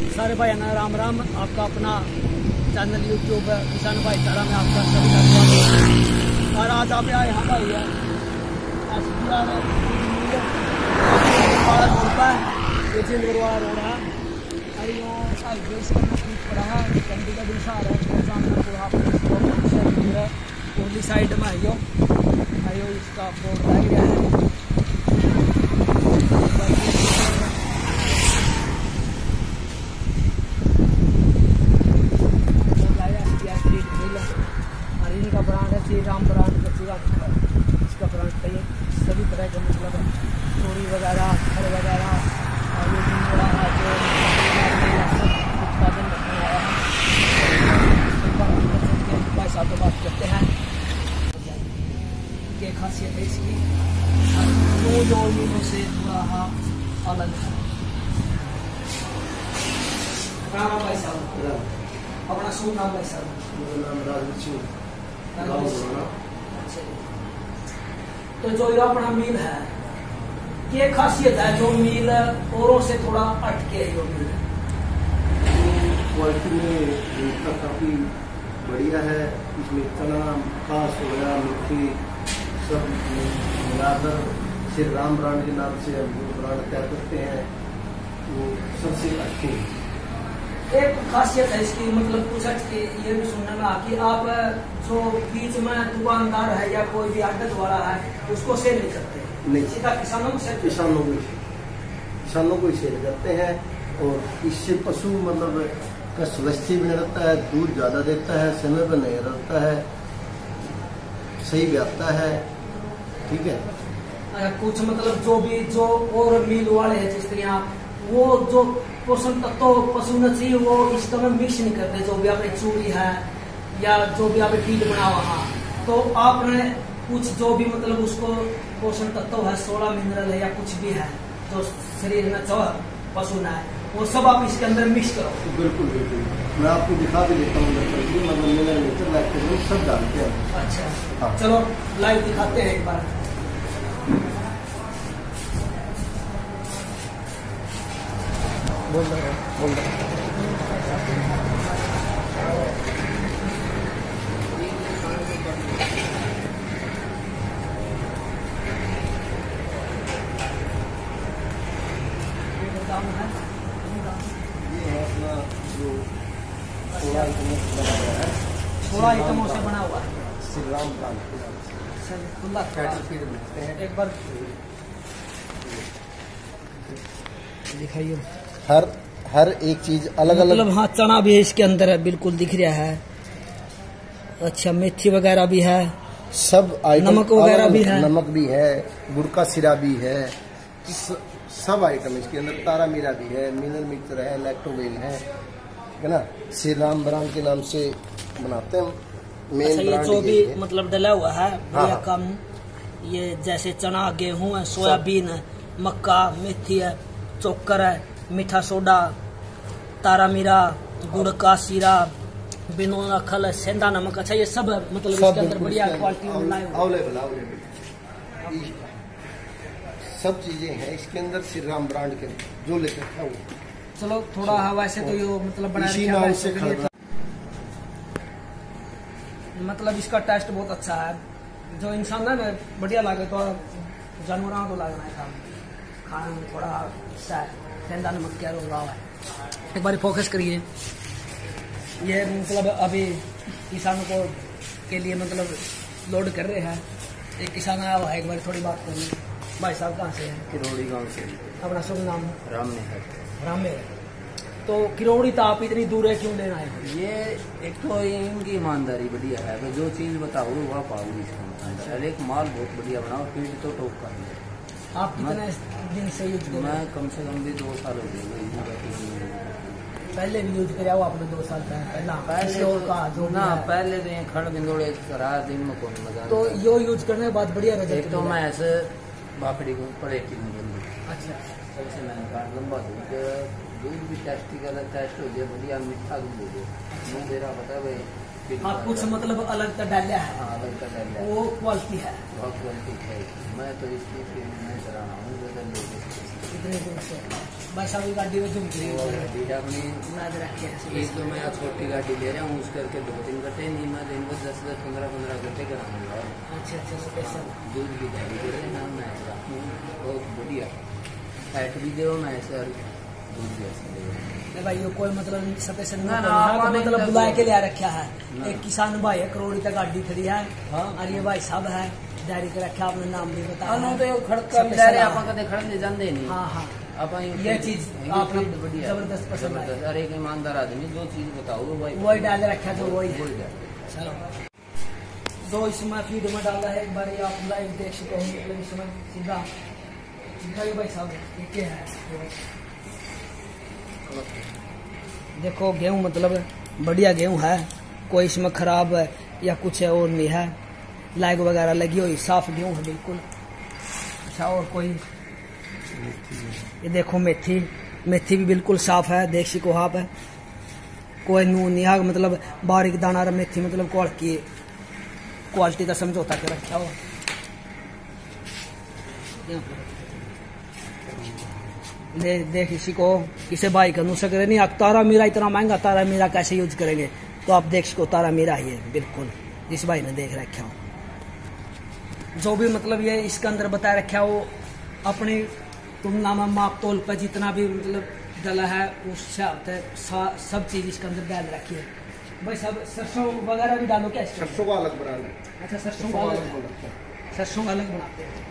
सारे भाई ना राम राम। आपका अपना चैनल यूट्यूब किसान भाईचारा में आपका सभी का स्वागत है। और आज आप आए यहाँ भाई है चिंदपुर वाला रोड है और पड़ा है चंडीगढ़ दिशा है उर्ली साइड में आइयो इसका बोर्ड लग गया है। इनका ब्रांड है श्री राम ब्रांड का पूरा इसका ब्रांड चाहिए सभी तरह के मतलब चोरी वगैरह फल वगैरह और ये जो उत्पादन रखने आया है भाई साहब से बात करते हैं क्या खासियत है इसकी जो यूनों से थोड़ा अलग है। भाई साहब अपना शुभ नाम भाई साहब? मेरा नाम राजवीर। तो जो ये अपना मील है क्या खासियत है जो मील औरों से थोड़ा हटके है? जो मील क्वालिटी में इसका काफ़ी बढ़िया है। इसमें चना खास वगैरह मेथी सब मिलाकर श्री राम ब्रांड के नाम से हम जो ब्रांड तैयार करते हैं वो सबसे अच्छी है। एक खासियत है इसकी मतलब कुछ ये भी सुनने में कि आप जो बीच में दुकानदार है या कोई भी आड़त वाला है उसको सेल नहीं करते? नहीं, सीधा किसानों को ही सेल करते हैं। और इससे पशु मतलब का स्वस्थ भी रहता है, दूध ज़्यादा देता है, समय पर नहीं रहता है, सही भी आता है। ठीक है। कुछ मतलब जो और मिल वाले हैं जिस तरह वो जो पोषण तत्व पशु न चाहिए वो इसका में मिक्स नहीं करते। जो भी आपने चूड़ी है या जो भी आपने फीड बना हुआ तो आपने कुछ जो भी मतलब उसको पोषण तत्व है 16 मिनरल है या कुछ भी है जो शरीर में पशु न है वो सब आप इसके अंदर मिक्स करो। बिल्कुल बिल्कुल, मैं आपको दिखा भी देता हूँ मतलब मेरा नेचर लाइफ सब जानते हैं। अच्छा हाँ। चलो लाइव दिखाते हैं एक बार। बोल रहे जो 16 आइटमों से बना हुआ है श्री राम ब्रांड खुला कैटल फीड मिलते हैं। एक बार दिखाइए। हर एक चीज अलग अलग मतलब हाँ चना भी इसके अंदर है बिल्कुल दिख रहा है। अच्छा मेथी वगैरह भी है, सब नमक वगैरह भी है, नमक भी है, गुड़ का सिरा भी है, सब आइटम इसके अंदर। तारा मीरा भी है, मिनरल मिक्सर है, लैक्टोवेल है, ठीक है ना। श्री राम ब्रांड के नाम से बनाते हैं मेन। अच्छा, ये जो भी मतलब डला हुआ है बढ़िया कम ये जैसे चना गेहूं है, सोयाबीन है, मक्का, मेथी है, चोकर है, मीठा सोडा, तारा मीरा, गुड़ का सीरा, बिनोला खल, सेंधा नमक। अच्छा ये सब मतलब इसके अंदर बढ़िया क्वालिटी अवेलेबल सब चीजें हैं इसके अंदर श्री राम ब्रांड के जो लेकर था वो। चलो थोड़ा हवा से तो ये मतलब बना मतलब इसका टेस्ट बहुत अच्छा है। जो इंसान है ना बढ़िया लगे तो जानवरों को लगना है खाने में थोड़ा सेंधा नमक क्या रोल रहा है। एक बार फोकस करिए। ये मतलब अभी किसानों को के लिए मतलब लोड कर रहे हैं। एक किसान आया हुआ है, एक बार थोड़ी बात करिए। भाई साहब कहाँ से हैं? किरोड़ी गांव से। अपना शुभ नाम? राम में। तो किरोड़ी तो आप इतनी दूर है क्यों लेना है? ये एक तो इनकी ईमानदारी बढ़िया है, जो चीज बताओ वह पाओगे इसका मतलब। एक माल बहुत बढ़िया बनाओ, फीड तो टॉप का है। आप कितने दिन से यूज कर? मैं कम से कम भी 2 साल हो गए। पहले भी यूज कराया आपने 2 साल पहले ना पहले तो ये खड़ बिंदोड़े करा दिन में कौन मजा। तो यो यूज करने के बाद बढ़िया रिजल्ट। तो मैं ऐसे बाकड़ी को पड़े की नहीं। अच्छा सबसे मैंने कहा लंबा दूध भी टेस्ट हो जाए, बढ़िया मीठा दूध हो जाए। मुँह मेरा पता भाई हाँ कुछ मतलब अलग का डालिया है। हाँ अलग का डालिया है। वो क्वालिटी है, बहुत क्वालिटी है। मैं तो इसकी फिर नहीं चला रहा हूँ बदल लेके इतने दूर से भाई साहब की गाड़ी में घूम रही वो है गाड़ी अपनी। नाज रख के ऐसे। एक तो मैं आज छोटी गाड़ी ले रहा हूँ, उस करके 2-3 घंटे नहीं, मैं दिन को 10-10, 15-15 घंटे कराऊंगा। अच्छा अच्छा स्पेशल दूध की गाड़ी दे रहे नाम मैं बहुत बढ़िया फैट भी दे मैं ऐसे और दूध भी ऐसे दे। नहीं भाई ये कोई मतलब स्पेशल ना, नहीं, ना, यहाँ आपने मतलब तक बुला के वो- लिया रखा है। ना। एक किसान भाई है, करोड़ी तक गाड़ी खड़ी है। हाँ। और ये भाई साहब है डायरी के रखा, आपने नाम भी बताया हाँ है। तो खड़का स्पेशल भी जा रहे है। आप कदे खड़े जानते नहीं। हाँ हाँ आप ये चीज आपने बढ़िया जबरदस्त पसंद आई। जबरदस्त। अरे एक ईमानदार आदमी जो चीज बताओ वो वही डाल रखा जो वही है। वही डाल। चलो जो इसमें फीड में डाला है एक बार ये आप लाइव देख सको, मतलब इसमें सीधा दिखाइए भाई साहब ये क्या है। देखो गेहूं मतलब बढ़िया गेहूं है, कोई इसमें खराब है या कुछ है और नहीं है, लाइक वगैरह लगी हुई, साफ गेहूं है बिल्कुल। अच्छा और कोई ये देखो मेथी, मेथी भी बिल्कुल साफ है, देख सको आप है, कोई नून नहीं है, मतलब बारीक दाना मेथी मतलब क्वालिटी का समझौता के रखा हो। देख इसी को किसे भाई का नु सक नहीं, आप तारा मीरा इतना महंगा तारा मीरा कैसे यूज करेंगे, तो आप देख सको तारा मीरा ही है बिल्कुल, इस भाई ने देख रखा हो। जो भी मतलब ये इसके अंदर बता रखा हो अपनी तुलना में माप तोल पर जितना भी मतलब डला है उस हिसाब से सब चीज इसके अंदर डाल रखी है। भाई सब सरसों वगैरह भी डालो क्या इसके? सरसों का अलग ब्रांड है। अच्छा सरसों का अलग है, सरसों का अलग बनाते हैं।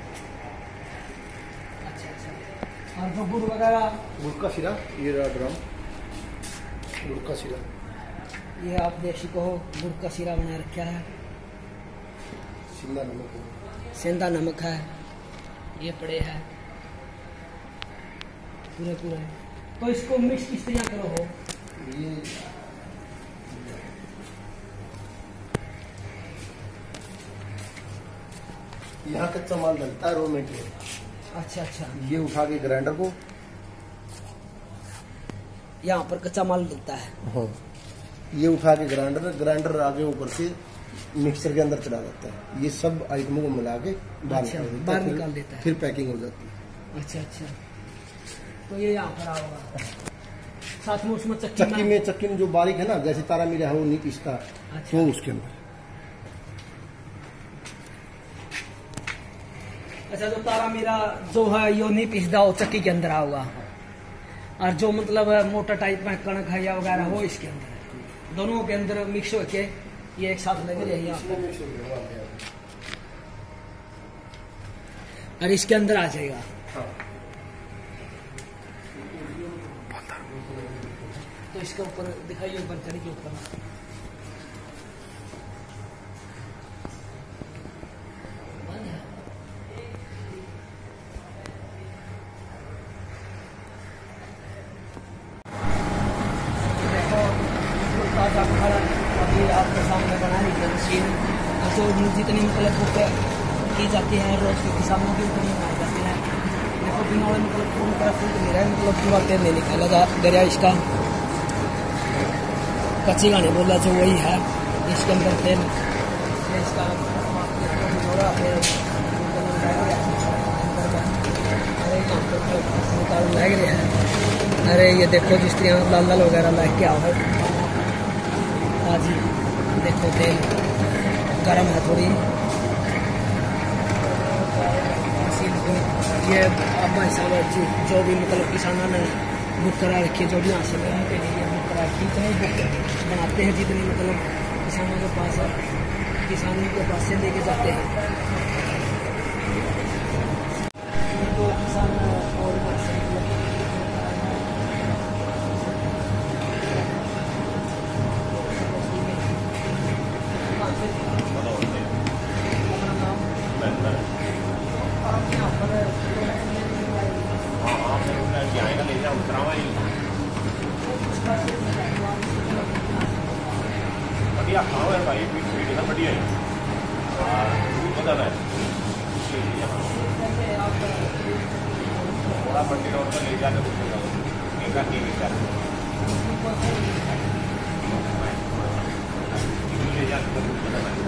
अच्छा अच्छा और जो गुड़ वगैरह गुड़ का सिरा, ये रहा ड्रम गुड़ का सिरा, ये आप देख सको गुड़ का सिरा बना रखा है, शिमला नमक है, सेंधा नमक है, ये पड़े है पूरे पूरे। तो इसको मिक्स किस तरह करो हो? ये यहाँ कच्चा माल डलता है, रॉ मेटेरियल। अच्छा अच्छा ये उठा के ग्राइंडर को, यहाँ पर कच्चा माल मिलता है। हाँ ये उठा के ग्राइंडर आगे ऊपर से मिक्सर के अंदर चला जाता है, ये सब आइटमों को मिला के अच्छा, बाहर निकाल देता है। फिर पैकिंग हो जाती है। अच्छा अच्छा तो ये यहाँ पर आओगा साथ में उसमें चक्की में जो बारीक है ना, जैसे तारा मीरा है वो नहीं पीसता, अच्छा। वो उसके अंदर। अच्छा जो तारा मेरा जो है यो नहीं पीसदा वो चक्की के अंदर आओगा, और जो मतलब मोटा टाइप में कणक है या वगैरह वो इसके अंदर है। दोनों के अंदर मिक्स होके ये एक साथ लगे रहे यहाँ पर और इसके अंदर आ जाएगा। तो इसके ऊपर दिखाइए, ऊपर चढ़ी के ऊपर ताजा फल अभी आपके सामने बना रही है मशीन, जो जितनी मतलब बुक की जाती है रोज के किसानों की उतनी बनाई जाती है। देखो बिना मतलब पूरी तरह फूट नहीं रहा है, मतलब पूरा तेल नहीं निकाला जा गया इसका, कच्ची गाने बोला जो वही है इसके अंदर तेल इसका निकाल लग रहे हैं। अरे ये देखो जिस तरह लाल लाल वगैरह लग के आओ जी, देखो तेल गर्म है थोड़ी। ये अब भाई साहब जो भी मतलब किसानों ने बुक करा रखी है, जो भी यहाँ से के लिए बुक करा रखी है, बुक बनाते हैं जितनी मतलब किसानों के पास है, किसानों के पास से लेके जाते हैं तो किसान और बढ़िया खाओ है भाई, वीडियो बढ़िया है, बता रहा है थोड़ा बंडी रोड पर ले जाकर विचार बढ़िया आपको कुछ पता है।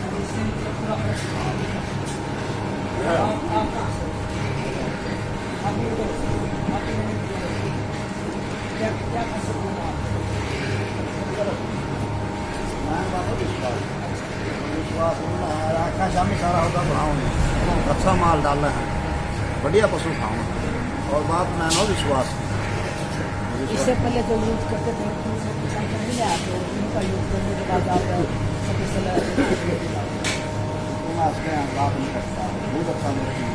शाम में सारा होगा बढ़ाऊंगा, अच्छा माल डालना है, बढ़िया पशु खाऊंगा और बात मैं नो विश्वास। इससे पहले जो यूज करते थे उनका यूज करने के बाद आप बात नहीं करता, बहुत अच्छा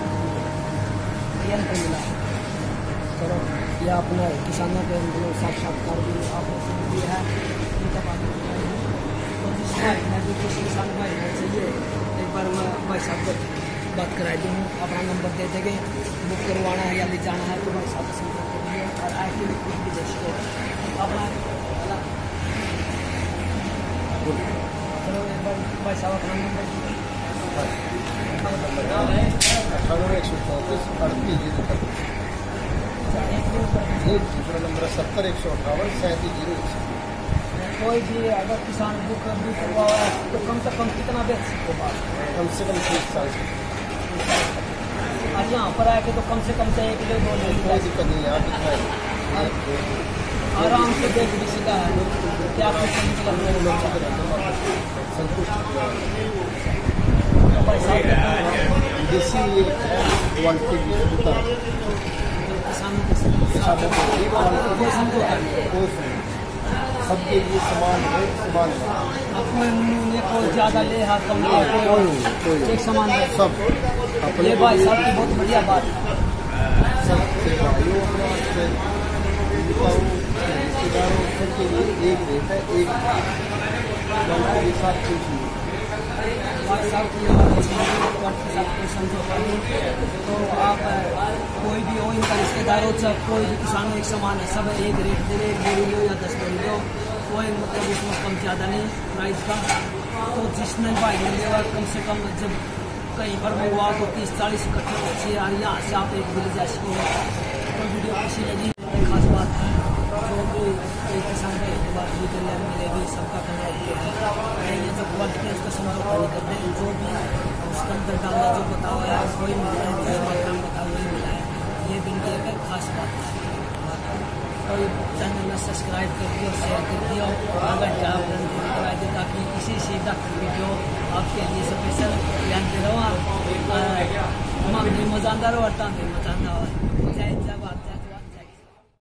मिला। चलो यह अपने किसानों के साक्षात्कार भी आपने दिया है, उनका बात तो जिस भाई मैं भी किसी किसान भाई चाहिए एक बार मैं भाई साहब को बात कराई दूँ, अपना नंबर दे देंगे, बुक करवाना है या ले जाना है तो भाई साहब संपर्क करिए और आए के कुछ भी देश को अपना। चलो एक बार भाई साहब अपना नंबर दीजिए। 158 नंबर 70-158-37-0। कोई भी अगर किसान बुक भी करवाओ तो कम से कम कितना बेच सकते हो? कम से कम 30 साल से। आज यहाँ पर आके तो कम से कम से 1 किलो 2 ले कोई दिक्कत नहीं है, आप दिखाए आराम से देख भी सीखा है क्या संतुष्ट भाई साहब देसी क्वालिटी किसानों को सबके लिए समान है, समान कोई ज़्यादा ले हाथ कम एक समान है सब ये भाई साहब की बहुत बढ़िया बात है। सब भाइयों रिश्तेदारों सबके लिए एक रेट है, एक क्वालिटी के साथ कुछ नहीं। भाई साहब की के साथ कोई समझौता नहीं तो आप कोई भी हो इनका रिश्तेदारों से कोई भी किसानों एक समान है, सब एक रेट दे रहे, 1 बोरी लो या 10 बोरी लो, कोई मतलब उसमें कम ज़्यादा नहीं प्राइस का। तो जिसने भाई ने लिया कम से कम जब कहीं पर हुआ तो 30-40 इकट्ठे अच्छी आ रही यहाँ से आप एक दिल्ली जा सको। तो वीडियो अच्छी लगी, खास बात है जो भी कोई किसान के बाद मिलेगी सबका कहना है ये जो क्वालिटी है उसका समझौता नहीं करते, जो भी उसके अंदर डालना जो बताओ है वही मिला है, जो मकान बताओ वही मिला है, ये भी इनकी एक खास बात है। और चैनल में सब्सक्राइब कर दियो, शेयर कर दियो, अगर जॉब करा दे ताकि इसी सीधा वीडियो आपके लिए स्पेशल ध्यान दे रहा हूँ। हम मजानदार और मचाना जय जवान।